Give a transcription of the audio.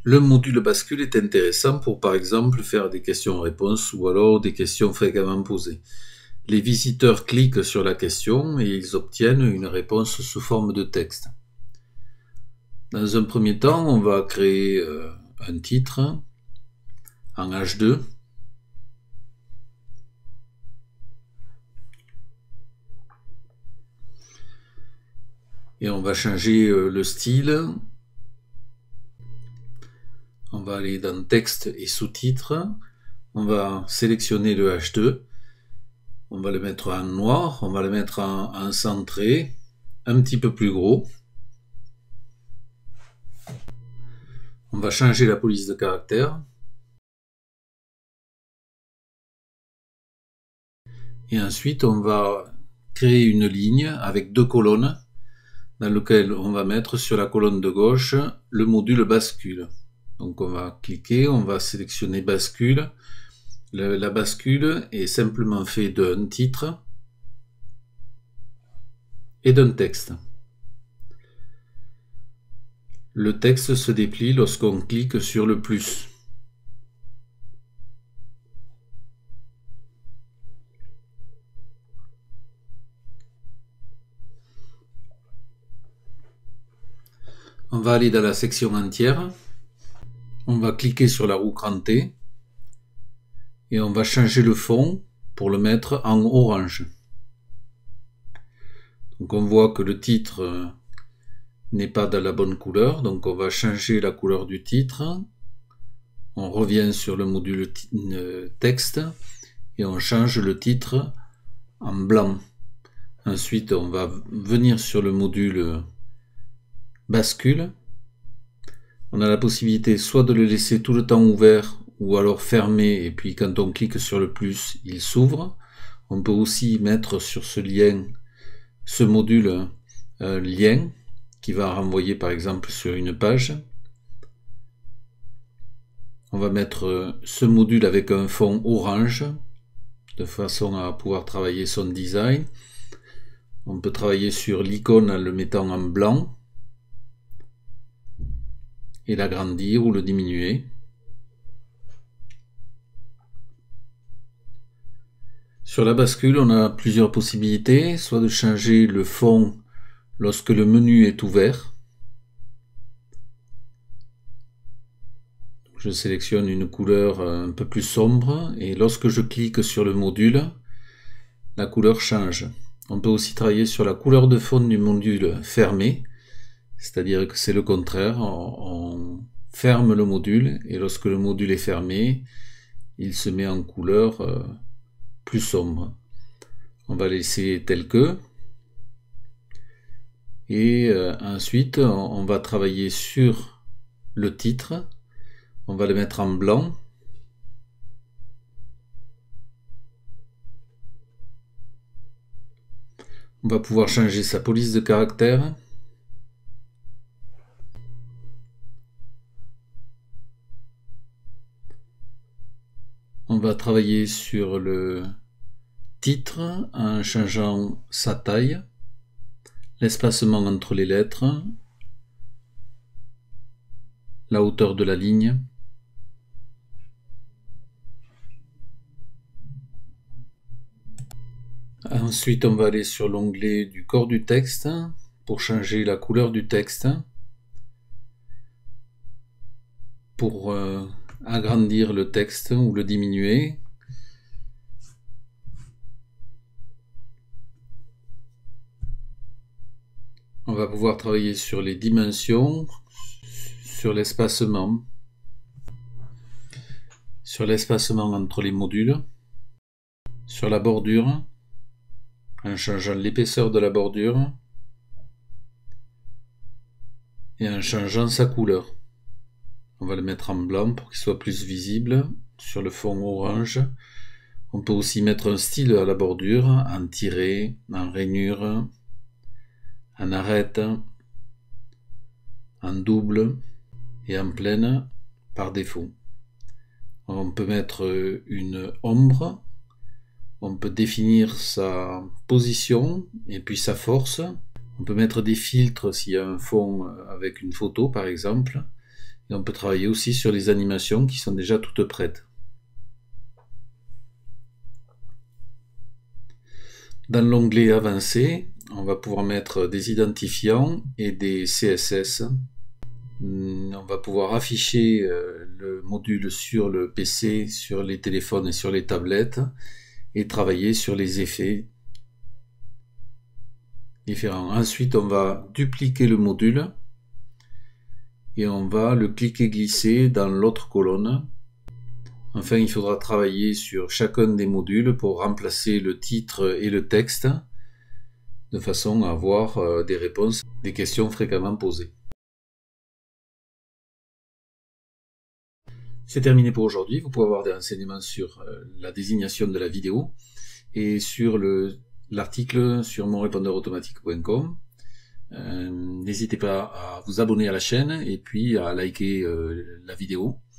Le module bascule est intéressant pour par exemple faire des questions-réponses ou alors des questions fréquemment posées. Les visiteurs cliquent sur la question et ils obtiennent une réponse sous forme de texte. Dans un premier temps, on va créer un titre en H2. Et on va changer le style. On va aller dans texte et sous-titres. On va sélectionner le H2. On va le mettre en noir. On va le mettre en centré, un petit peu plus gros. On va changer la police de caractère. Et ensuite, on va créer une ligne avec deux colonnes dans lesquelles on va mettre sur la colonne de gauche le module bascule. Donc on va cliquer, on va sélectionner bascule. La bascule est simplement fait d'un titre et d'un texte. Le texte se déplie lorsqu'on clique sur le plus. On va aller dans la section entière. On va cliquer sur la roue crantée et on va changer le fond pour le mettre en orange. Donc on voit que le titre n'est pas dans la bonne couleur, donc on va changer la couleur du titre. On revient sur le module texte et on change le titre en blanc. Ensuite, on va venir sur le module bascule. On a la possibilité soit de le laisser tout le temps ouvert ou alors fermé, et puis quand on clique sur le plus, il s'ouvre. On peut aussi mettre sur ce lien, ce module, un lien qui va renvoyer par exemple sur une page. On va mettre ce module avec un fond orange de façon à pouvoir travailler son design. On peut travailler sur l'icône en le mettant en blanc et l'agrandir ou le diminuer. Sur la bascule, on a plusieurs possibilités, soit de changer le fond lorsque le menu est ouvert. Je sélectionne une couleur un peu plus sombre et lorsque je clique sur le module, la couleur change. On peut aussi travailler sur la couleur de fond du module fermé, c'est-à-dire que c'est le contraire, on ferme le module et lorsque le module est fermé, il se met en couleur plus sombre. On va laisser tel que. Et ensuite, on va travailler sur le titre. On va le mettre en blanc. On va pouvoir changer sa police de caractère. On va travailler sur le titre en changeant sa taille, l'espacement entre les lettres, la hauteur de la ligne. Ensuite, on va aller sur l'onglet du corps du texte pour changer la couleur du texte, pour agrandir le texte ou le diminuer. On va pouvoir travailler sur les dimensions, sur l'espacement entre les modules, sur la bordure, en changeant l'épaisseur de la bordure et en changeant sa couleur. On va le mettre en blanc pour qu'il soit plus visible sur le fond orange. On peut aussi mettre un style à la bordure, en tiret, en rainure, en arête, en double et en pleine par défaut. On peut mettre une ombre, on peut définir sa position et puis sa force. On peut mettre des filtres s'il y a un fond avec une photo par exemple. Et on peut travailler aussi sur les animations qui sont déjà toutes prêtes. Dans l'onglet Avancé, on va pouvoir mettre des identifiants et des CSS. On va pouvoir afficher le module sur le PC, sur les téléphones et sur les tablettes et travailler sur les effets différents. Ensuite, on va dupliquer le module et on va le cliquer-glisser dans l'autre colonne. Enfin, il faudra travailler sur chacun des modules pour remplacer le titre et le texte de façon à avoir des réponses des questions fréquemment posées. C'est terminé pour aujourd'hui. Vous pouvez avoir des renseignements sur la désignation de la vidéo et sur l'article sur monrépondeurautomatique.com. N'hésitez pas à vous abonner à la chaîne et puis à liker la vidéo.